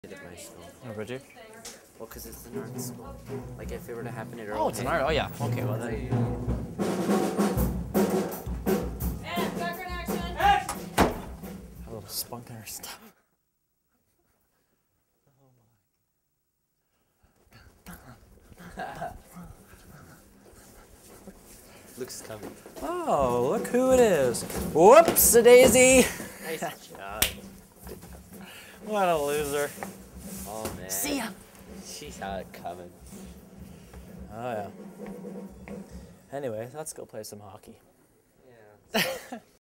At my school. Oh, would you? Well, because it's an art school. Like, if it were to happen at Oh, it's an art. Oh, yeah. Okay, well then. And background action. A little spunk in our stuff. Luke's coming. Oh, look who it is. Whoops-a-daisy. Nice job. What a loser. Oh, man. See ya. She saw it coming. Oh, yeah. Anyway, let's go play some hockey. Yeah.